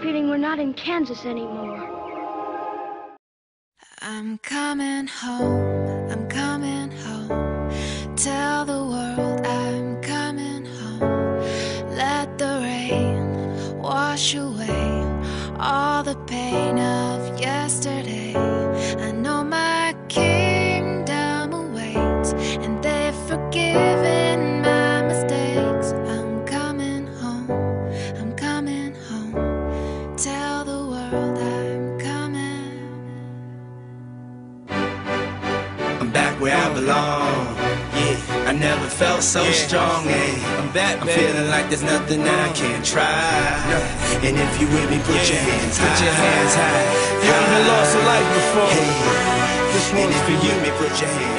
feeling we're not in Kansas anymore. I'm coming home, I'm coming home. Tell the world I'm coming home. Let the rain wash away all the pain of yesterday. I know my kingdom awaits, and they've forgiven my mistakes. I'm coming home, I'm coming home. Tell the world I'm coming. I'm back where I belong. Yeah, I never felt so strong. I'm back, I'm feeling like there's nothing I can't try. And if you with me, put your hands high. Put your hands high. You ever lost a life before? Hey. This one's for you. Put your hands